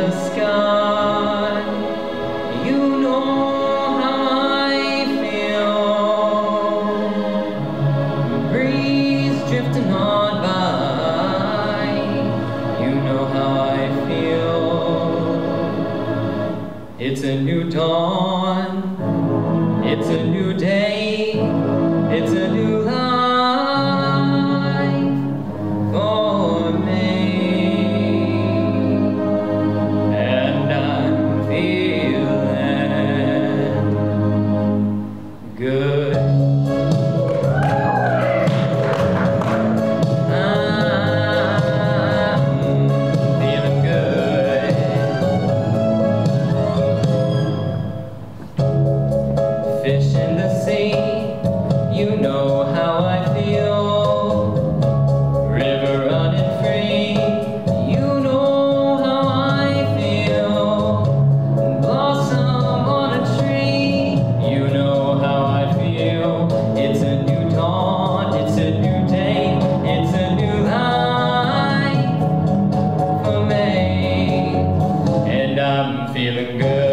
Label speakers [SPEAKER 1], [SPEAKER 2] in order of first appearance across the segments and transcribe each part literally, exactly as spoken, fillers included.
[SPEAKER 1] the sky. You know how I feel. Breeze drifting on by. You know how I feel. It's a new dawn. It's a new day. It's a new life for me. And I'm feeling good. Fish in the sea, you know how I feel. River running free, you know how I feel. Blossom on a tree, you know how I feel. It's a new dawn, it's a new day, it's a new life for me. And I'm feeling good.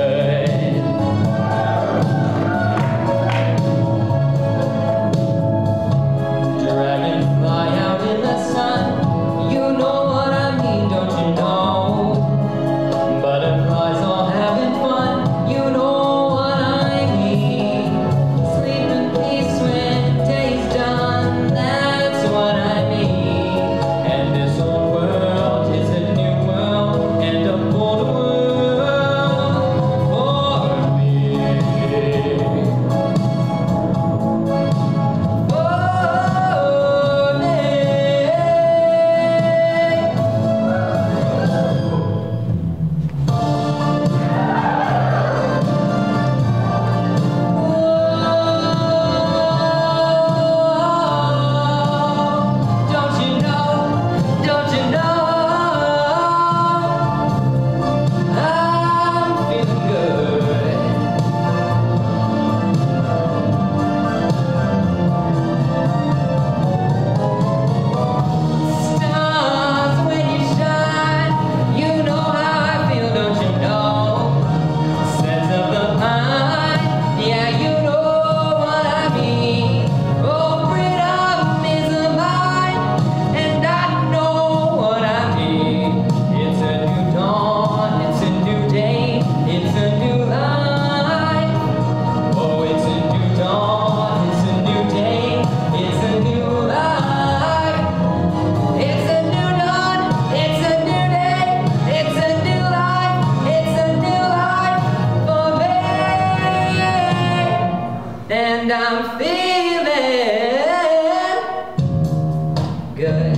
[SPEAKER 1] And I'm feeling good.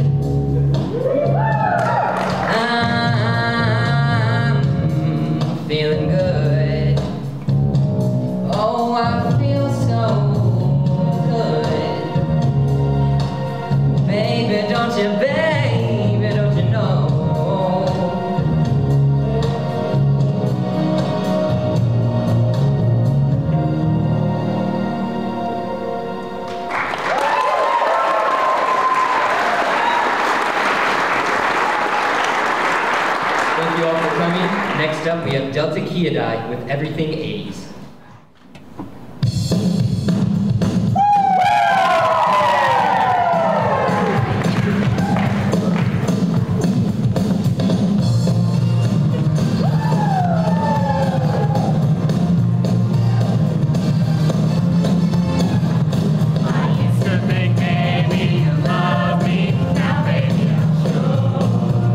[SPEAKER 1] I'm feeling good. Oh, I feel so good. Baby, don't you, baby, don't you know? Thank you all for coming. Next up, we have Delta Kyodai with Everything eighties.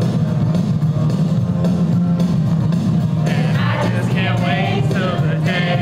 [SPEAKER 2] Hey!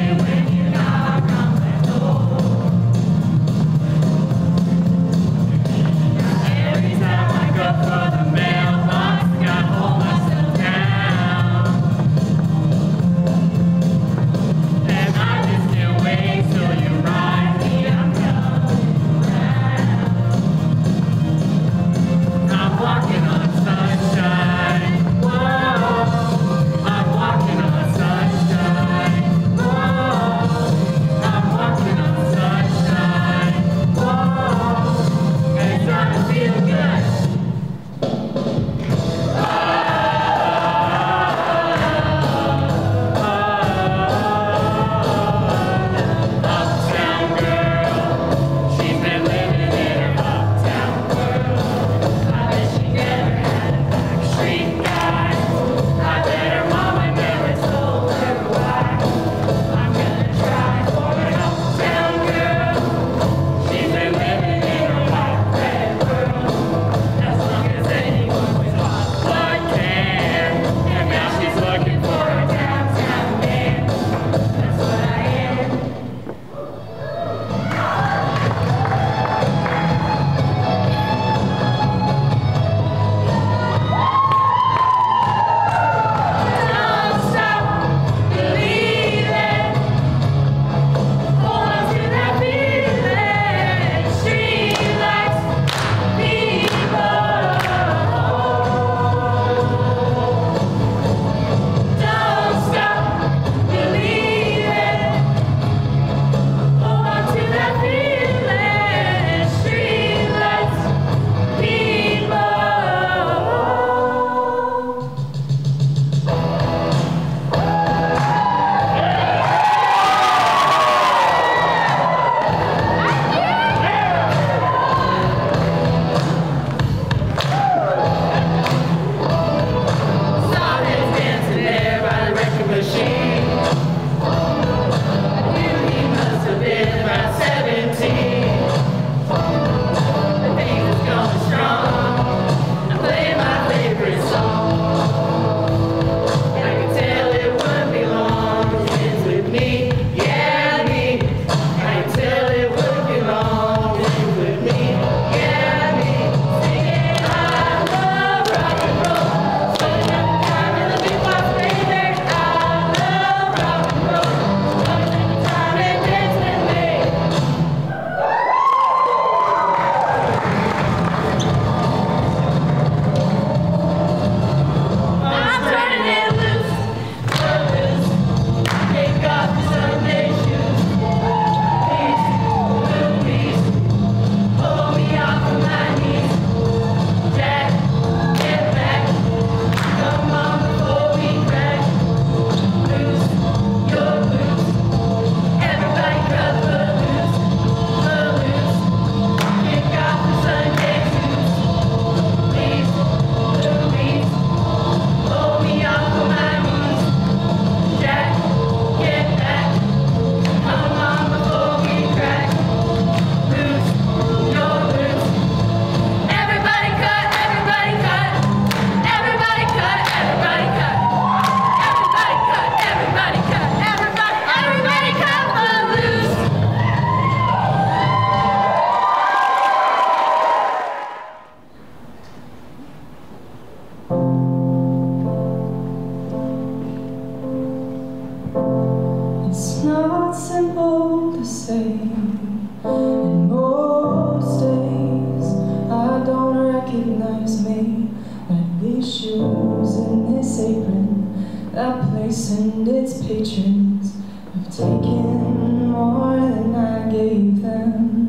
[SPEAKER 2] shoes and this apron, that place and its patrons have taken more than I gave them.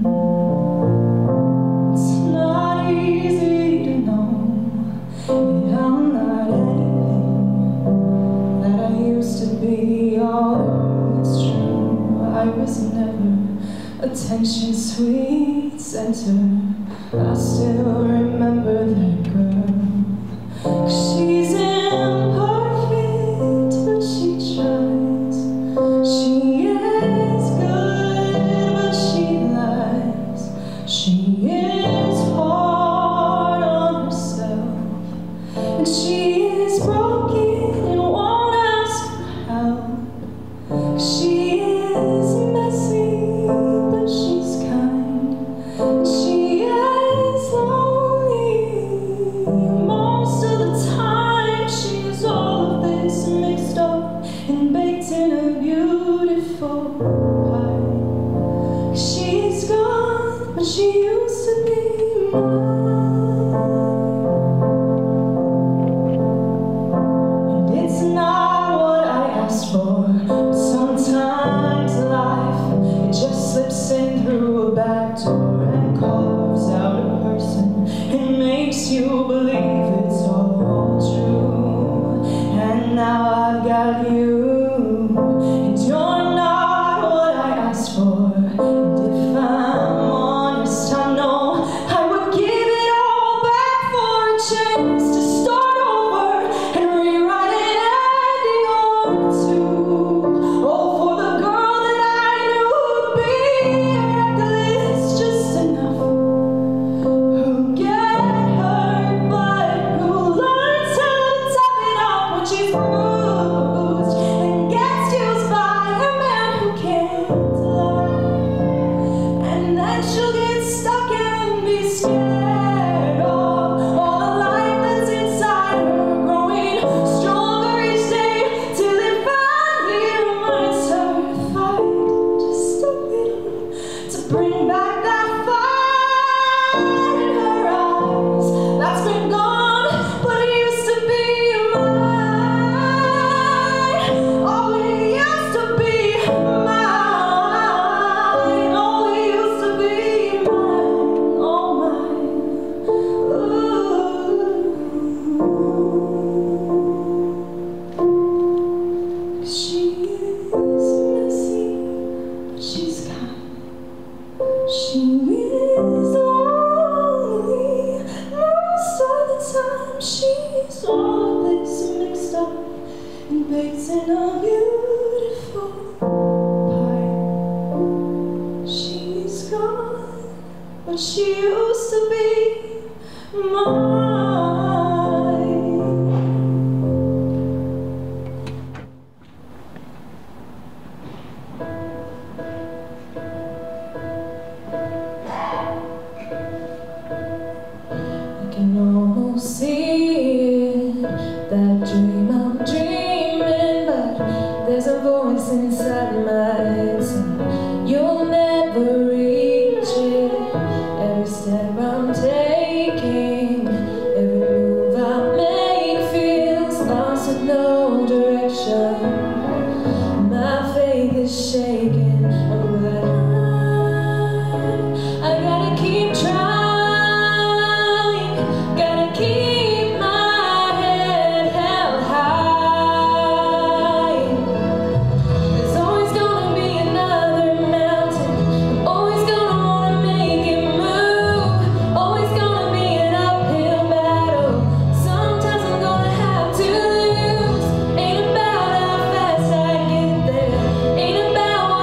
[SPEAKER 2] It's not easy to know that I'm not anything that I used to be, although it's true I was never attention sweet center. I still remember that girl. She's imperfect, but she tries. She is good, but she lies. She is hard on herself, and she is broken and won't ask for help. She is messy, but she's kind. She is lonely most of the time. She's all of this mixed up and baked in a beautiful pie. She's gone, but she used to be mine. And it's not what I asked for, but sometimes life, it just slips in through a back door and carves out a person and makes you believe it's all true. And now I've got you, and you're not what I asked for. And if I'm honest, I know I would give it all back for a chance to start over and rewrite an ending or two. Oh, for the girl that I knew would be reckless just enough, who get hurt but who learns how to tough it up when she's bruised and gets used by a man who can't love. And then she'll get stuck and be scared of all the life that's inside her, growing stronger each day till it finally reminds her to fight just a little, to bring back that fire in her eyes that's been gone, but it used to be mine. Oh, it used to be mine. Oh, it used to be mine. Oh, mine. Ooh. She is messy, but she's kind. She is lonely most of the time. She's all of this mixed up and baked in a beautiful pie. She's gone, but she used to be mine. I can almost see it, that dream I'm dreaming, but there's a voice inside my head saying you'll never reach it. Every step I'm taking, every move I make feels lost with no direction. My faith is shaking, but I, I gotta keep trying, gotta keep my head held high. There's always gonna be another mountain, I'm always gonna wanna make it move, always gonna be an uphill battle. Sometimes I'm gonna have to lose. Ain't about how fast I get there, ain't about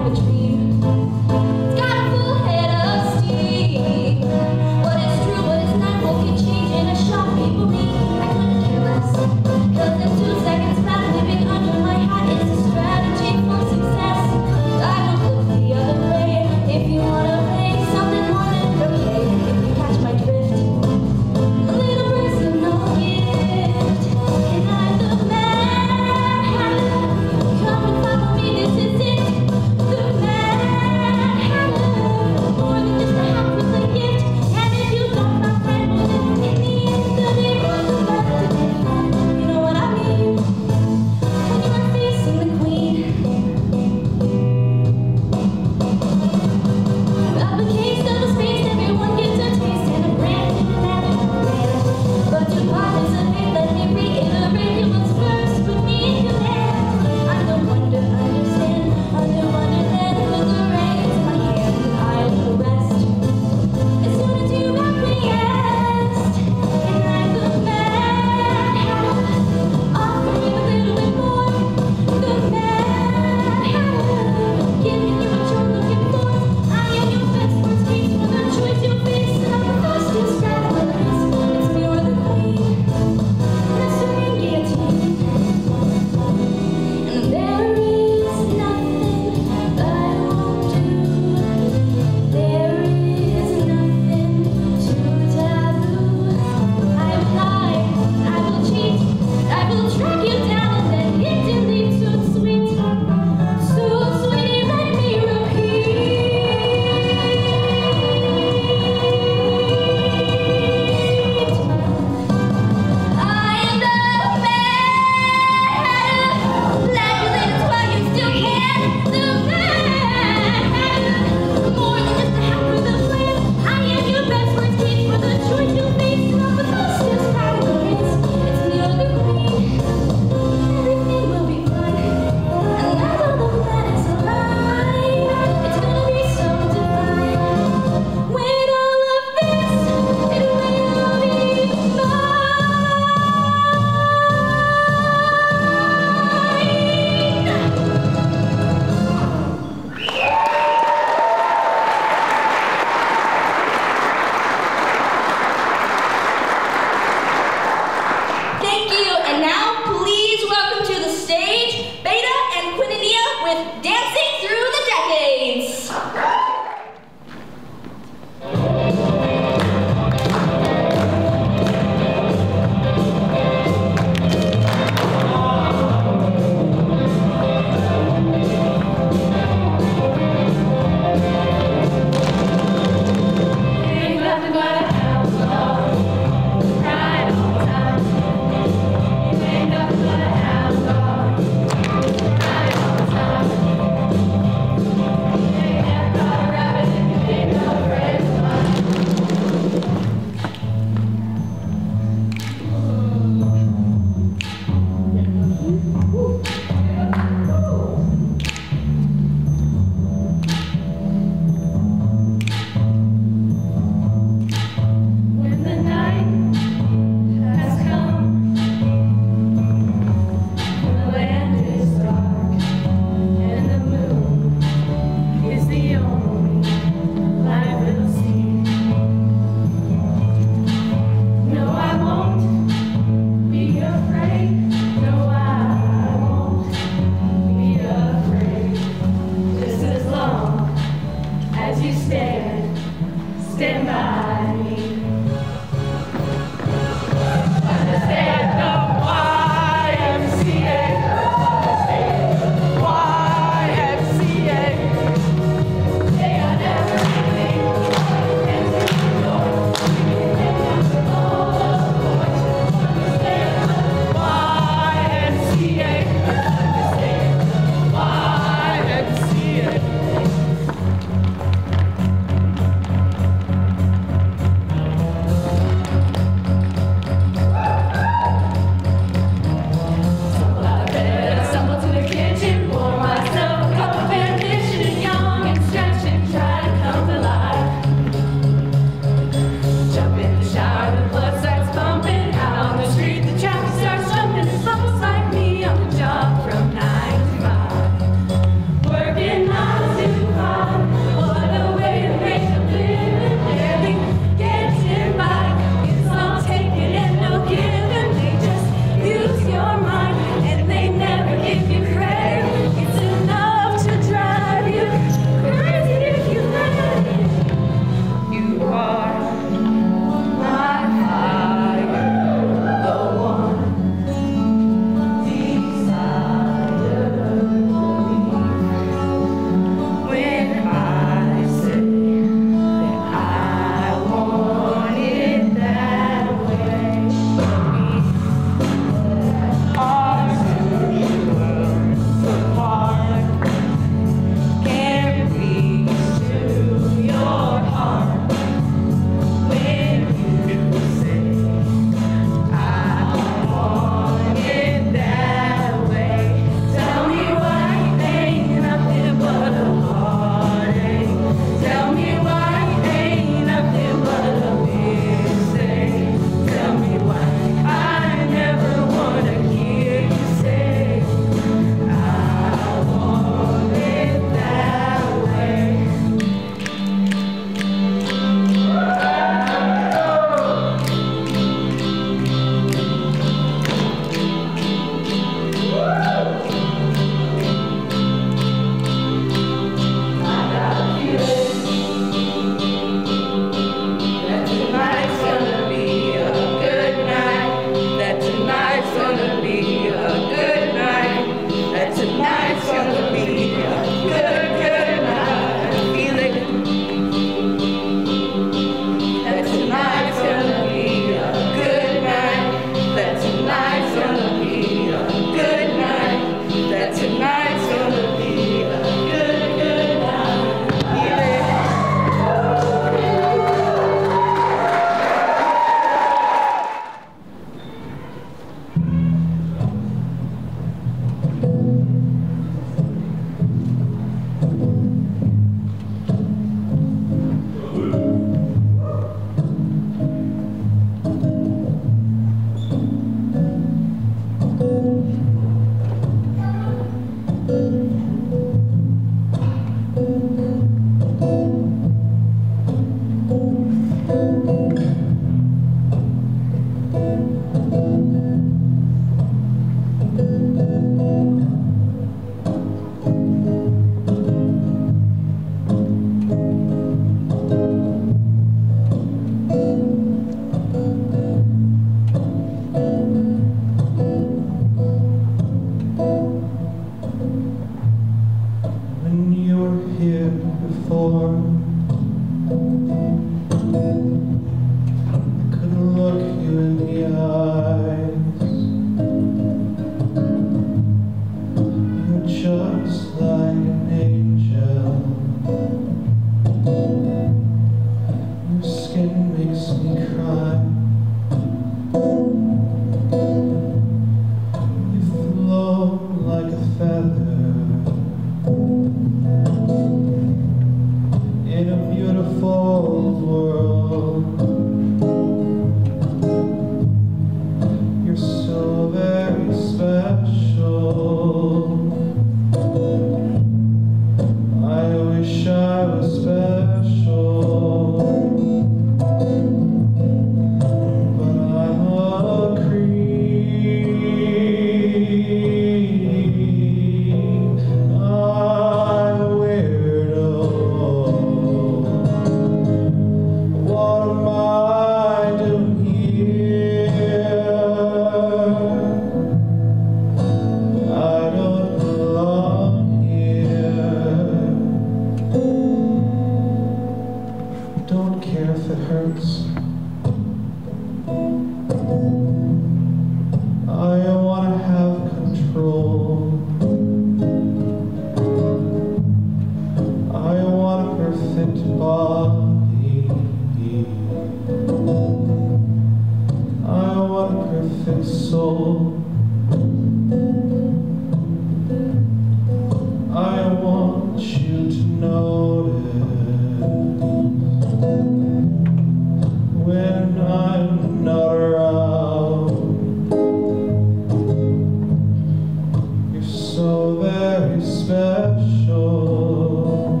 [SPEAKER 3] so very special.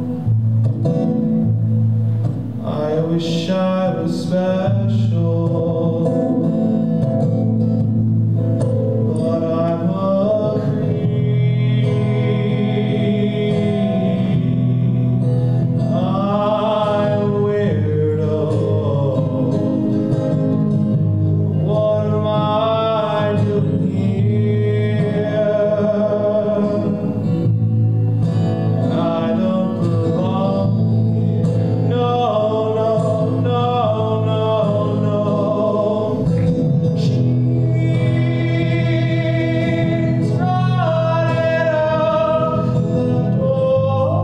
[SPEAKER 3] I wish I was special, but I'm a creep. I'm a weirdo. What am I doing here? I don't belong here. No, no, no, no, no. She's running out the door.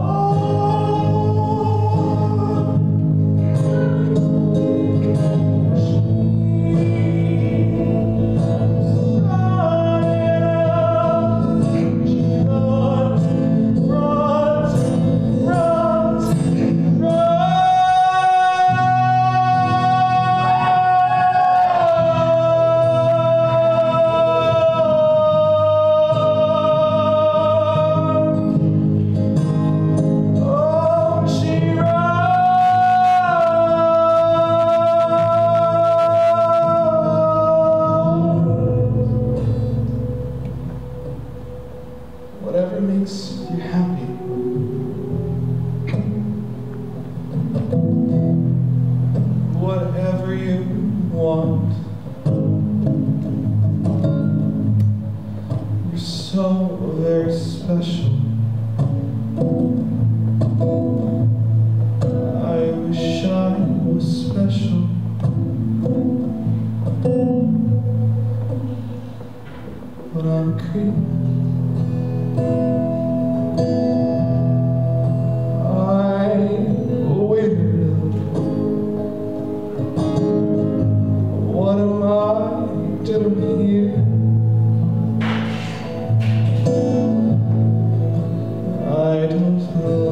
[SPEAKER 3] Whatever makes you happy. Whatever you want. You're so very special. I wish I was special, but I'm a creep. What am I doing here? I don't know.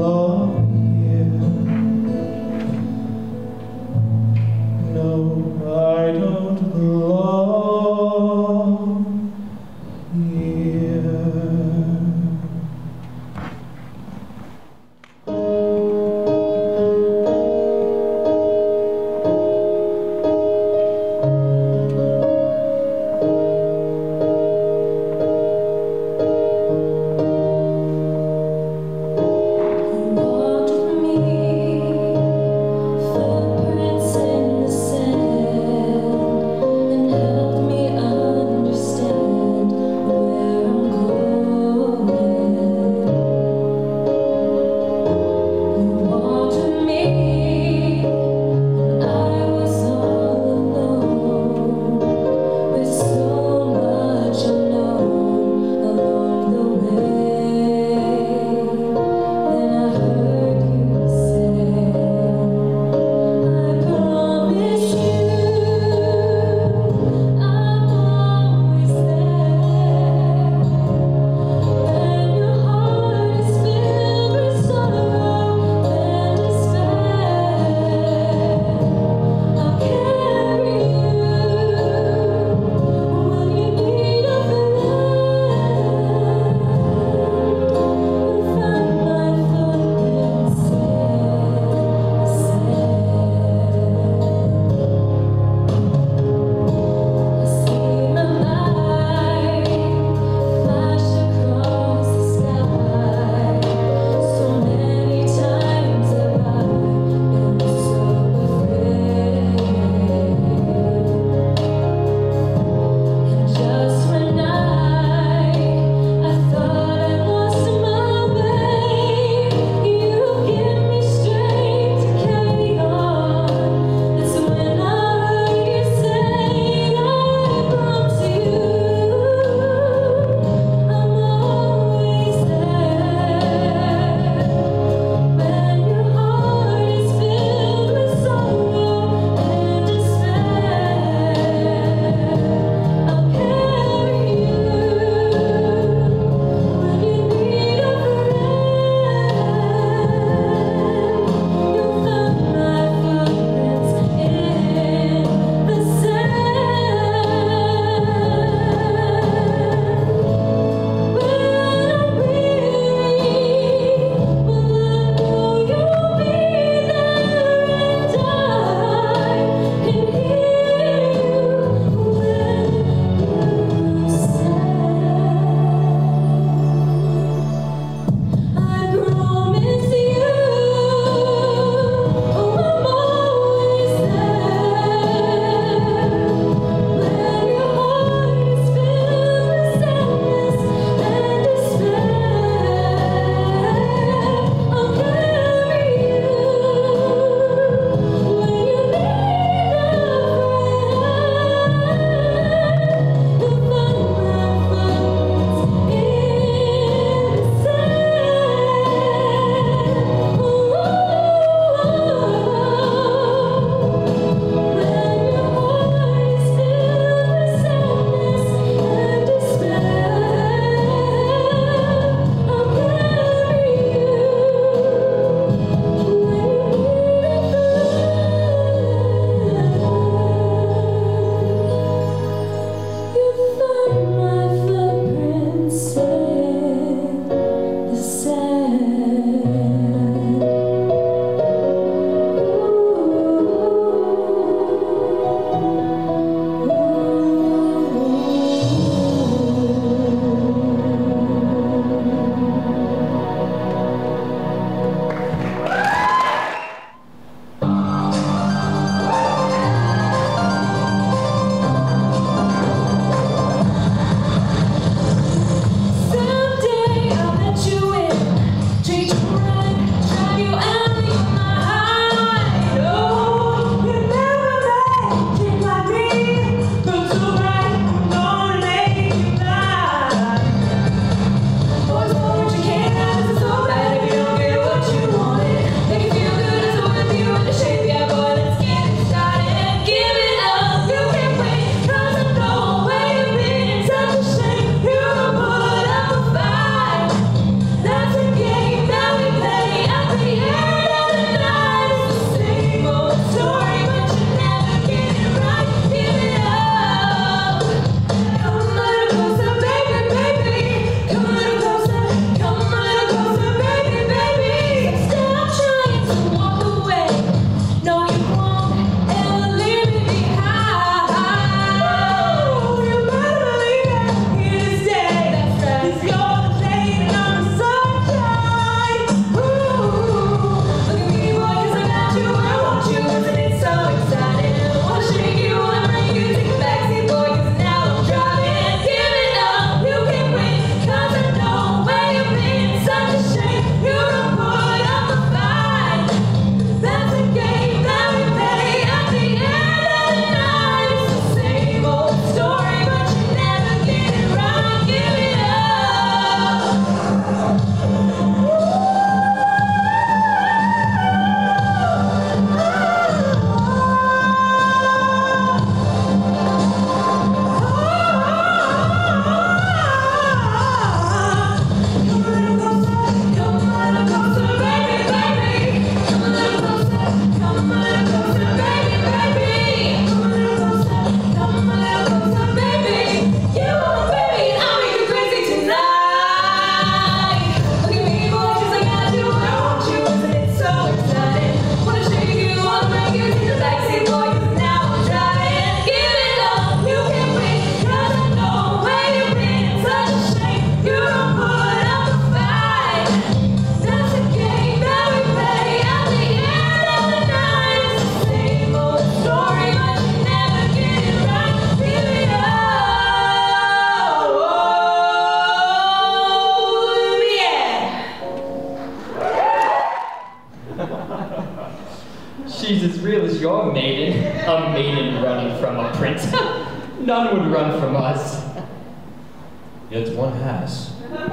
[SPEAKER 1] your maiden? A maiden running from a prince? None would run from us.
[SPEAKER 4] Yet one has.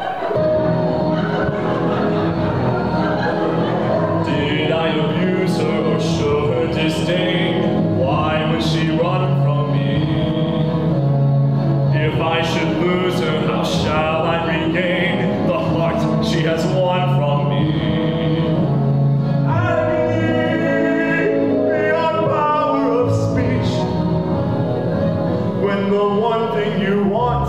[SPEAKER 4] Did I abuse her or show her disdain? Why would she run from me? If I should lose her, how shall I regain the heart she has won from me? Agony beyond power of speech. When the one thing you want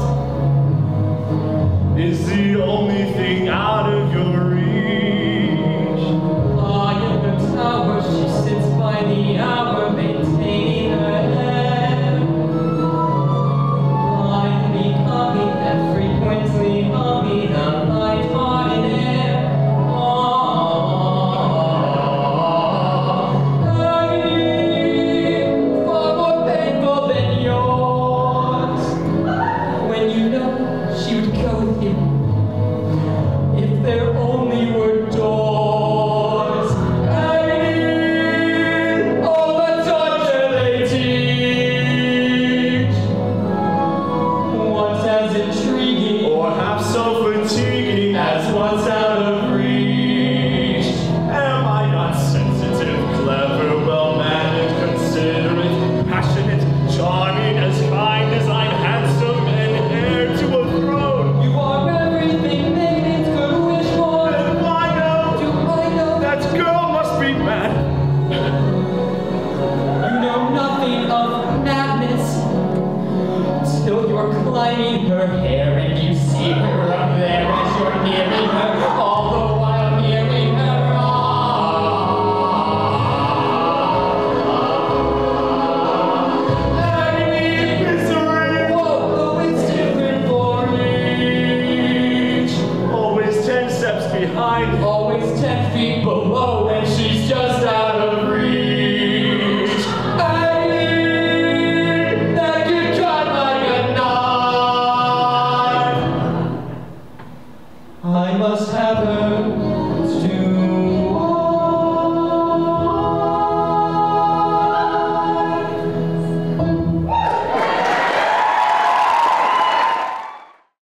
[SPEAKER 4] is the only thing out of your reach.
[SPEAKER 1] Ah, in the tower she sits by the hour, maintaining her head. Blindly coming and frequently humming a light-hearted air. Ah, agony, far more painful than yours. When you know she would go with you, if there only were doors. Agony, all the torture they teach. Once as intriguing,
[SPEAKER 4] Or half so fatiguing
[SPEAKER 1] as once out of reach.
[SPEAKER 4] Am I not sensitive, clever, well-mannered, considerate, passionate, charming, as kind as I'm handsome and heir to a throne?
[SPEAKER 1] You are everything maidens could wish for.
[SPEAKER 4] And why know
[SPEAKER 1] Do I know
[SPEAKER 4] that girl must be mad?
[SPEAKER 1] you know nothing of madness till you're climbing her hair and you see her up there as you're nearing her, all the while nearing her.
[SPEAKER 4] Agony, misery,
[SPEAKER 1] Whoa, though it's different for each.
[SPEAKER 4] always ten steps behind.
[SPEAKER 1] Always ten feet below